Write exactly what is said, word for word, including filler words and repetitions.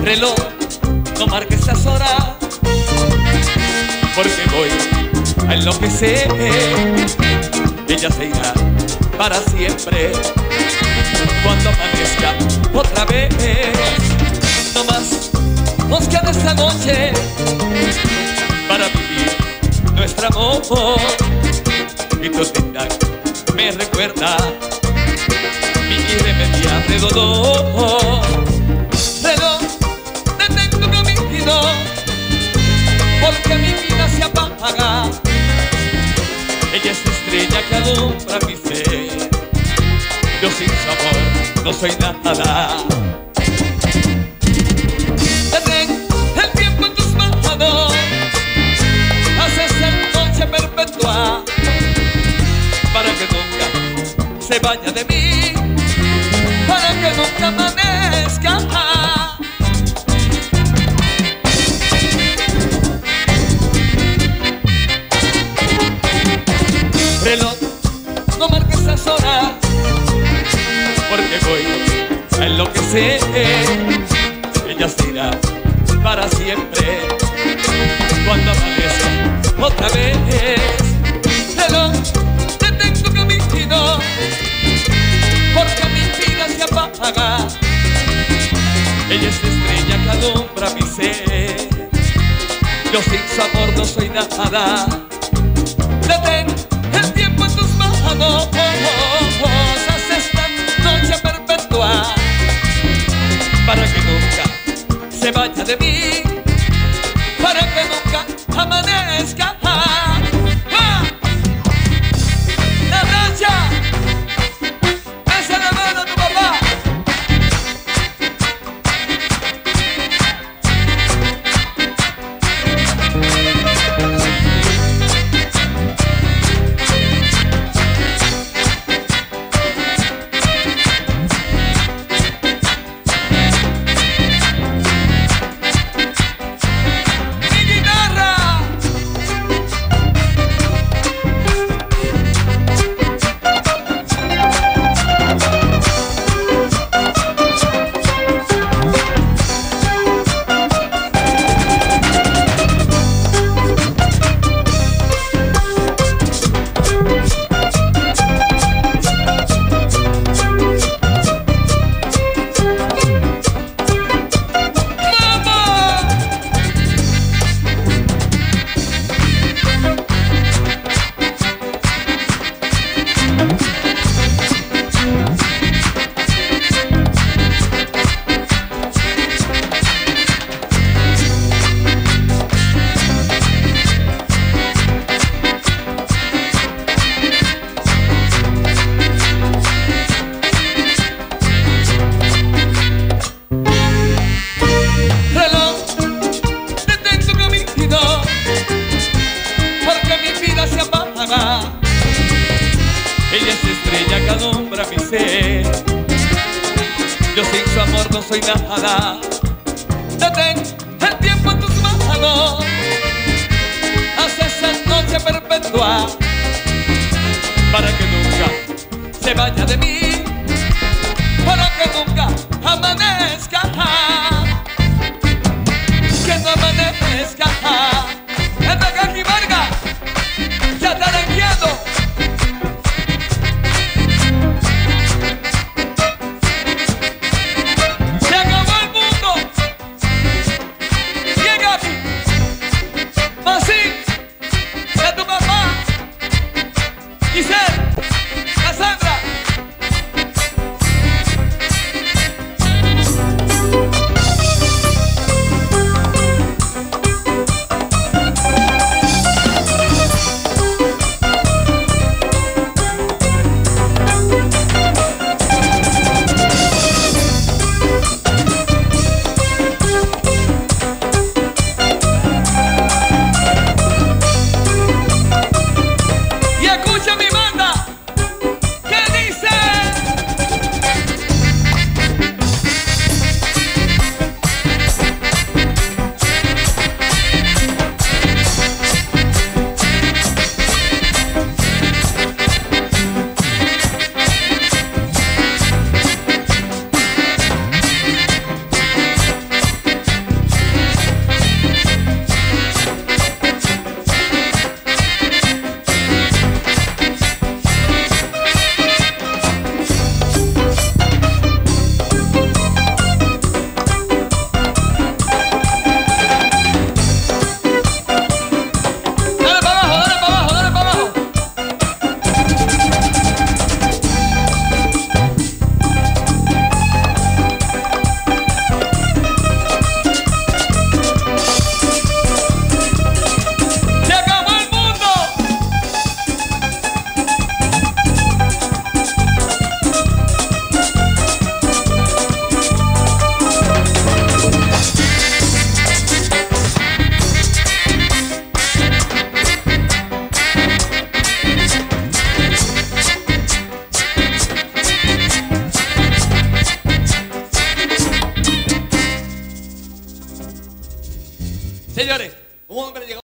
Reloj, no marques las horas, porque voy a enloquecer. Ella se irá para siempre cuando amanezca otra vez. No más nos queda esta noche para vivir nuestro amor. Y tu tinta me recuerda mi irremediable dolor. Reloj, detengo camino, porque mi vida se apaga. Ella es la estrella que alumbra mi ser. Yo sin su amor no soy nada. Detén el tiempo en tus manos, haz esta noche perpetua, para que nunca se vaya de mí, para que nunca amanezca. Reloj, no marques las horas, porque voy a enloquecer. Ella se irá para siempre cuando amanezca otra vez. Reloj, detengo camino, porque mi vida se apaga. Ella es la estrella que alumbra mi ser. Yo sin su amor no soy nada. Detén el tiempo en tus manos, haz esta noche perpetua, para que nunca se vaya de mí, para que nunca amanezca. ¡Ah! ¡La rancha! ¡Esa la mano a tu papá! Ella es la estrella que alumbra mi ser. Yo sin su amor no soy nada. Detén el tiempo en tus manos, haz esa noche perpetua, para que nunca se vaya de mí, para que nunca amanezca. Que no amanezca. Es de Kaki Vargas, ya está ranqueando. Señores, un hombre llegó.